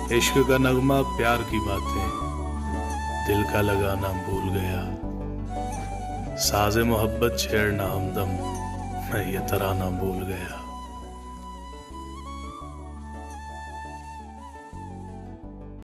इश्क का नगमा, प्यार की बातें, दिल का लगाना भूल गया। साज़े मोहब्बत छेड़ना हमदम, मैं ये तराना भूल गया।